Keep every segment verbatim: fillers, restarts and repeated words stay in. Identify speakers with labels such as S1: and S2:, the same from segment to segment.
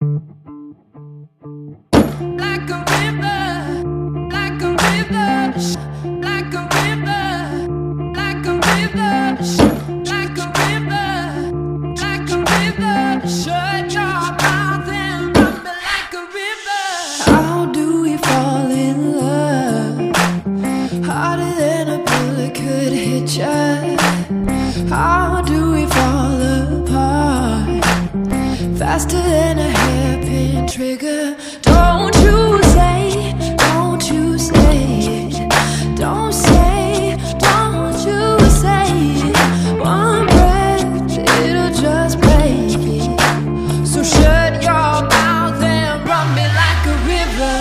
S1: Like a river, like a river, like a river, like a river, like a river, like a river. Shut your mouth and run me like a river. How do we fall in love? Harder than a bullet could hit you. How do we fall apart? Faster than a hairpin trigger. Don't you say, don't you say it. Don't say, don't you say it. One breath, it'll just break it. So shut your mouth and run me like a river.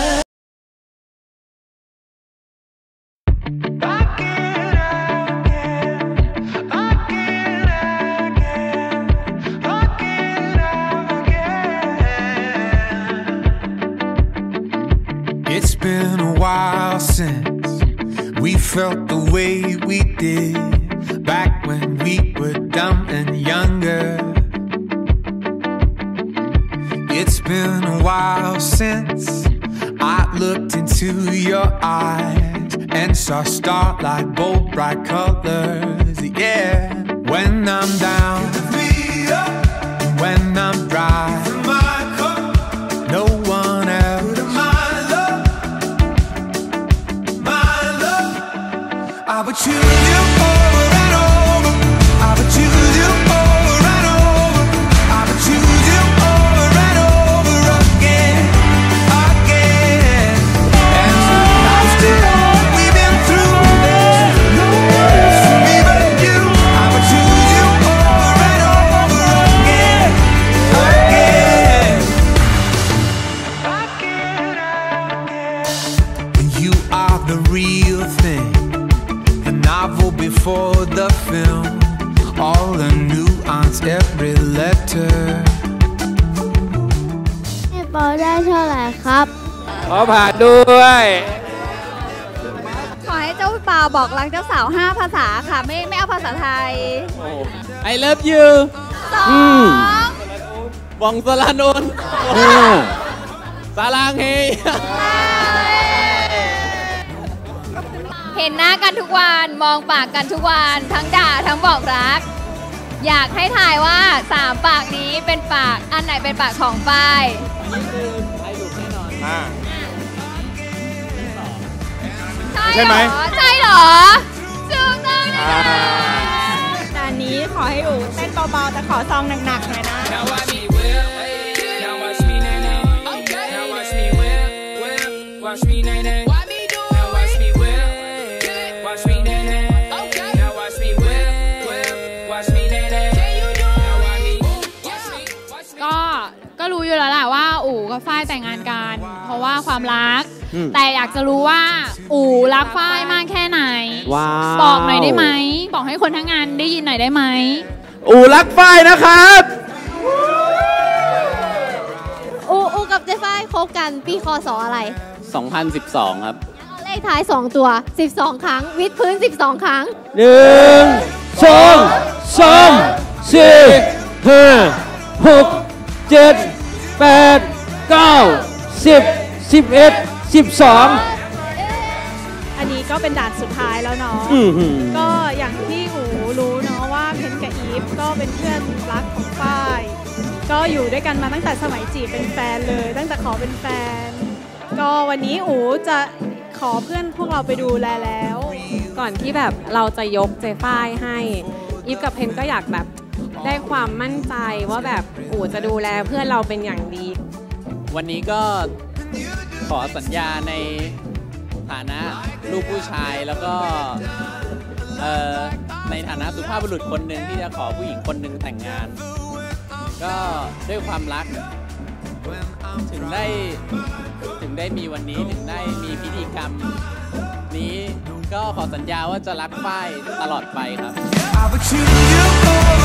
S2: It's been a while since we felt the way we did back when we were dumb and younger. It's been a while since I looked into your eyes and saw starlight, bold bright colors. Yeah, when I'm down, when I'm dry, no one else. I would choose you over and over. I would choose you over and over. I would choose you over and over again, again. And after all we've been through, no one else for me but you. I would choose you over and over again, again, again, again. You are the real thing. Novel before the film, all the nuance, every letter.
S3: ให้ปอได้เท่าไหร่ครับ
S4: ขอผ่านด้วย
S5: ขอให้เจ้าเปาบอกรักเจ้าสาวห้าภาษาค่ะไม่ไม่เอาภาษาไทย
S4: I love you
S5: สอง
S4: บองสลานนท์สาลางเฮ
S5: เห็นหน้ากันทุกวันมองปากกันทุกวันทั้งด่าทั้งบอกรักอยากให้ถ่ายว่าสามปากนี้เป็นปากอันไหนเป็นปากของฝ้ายนี่คือใครถูกแน่นอนใช่ไหมใช่เหรอถูกต้องนะคะตอนนี้ขอให้อู๋เต้นเบาๆแต่ขอซองหนักๆหน่อยนะ
S6: ก็รู้อยู่แล้วแหละว่าอู๋กับฝ้ายแต่งงานกันเพราะว่าความรักแต่อยากจะรู้ว่าอู๋รักฝ้ายมากแค่ไหนบอกหน่อยได้ไหมบอกให้คนทั้งงานได้ยินหน่อยได้ไหม
S4: อู๋รักฝ้ายนะครับ
S3: อูอูกับเจฝ้ายคบกันปีคศอะไร
S4: สองพันสิบสองครับ
S3: เอาเลขท้ายสองตัวสิบสองครั้งวิดพื้นสิบสองครั้ง
S4: หนึ่งสองสามสี่ห้าหกเจ็ดแปดเก้าสิบสิบเอ็ดสิบสอง
S5: อันนี้ก็เป็นด่านสุดท้ายแล้วเนาะก็อย่างที่อู๋รู้เนาะว่าเพนกับอีฟก็เป็นเพื่อนรักของฝ้ายก็อยู่ด้วยกันมาตั้งแต่สมัยจีบเป็นแฟนเลยตั้งแต่ขอเป็นแฟนก็วันนี้อู๋จะขอเพื่อนพวกเราไปดูแลแล้ว
S7: ก่อนที่แบบเราจะยกเจฝ้ายให้อีฟกับเพนก็อยากแบบได้ความมั่นใจว่าแบบอู๋จะดูแลเพื่อนเราเป็นอย่างดี
S4: วันนี้ก็ขอสัญญาในฐานะลูกผู้ชายแล้วก็ในฐานะสุภาพบุรุษคนหนึ่งที่จะขอผู้หญิงคนหนึ่งแต่งงานก็ด้วยความรักถึงได้ถึงได้มีวันนี้ถึงได้มีพิธีกรรมนี้ก็ขอสัญญาว่าจะรักฝ้ายตลอดไปครับ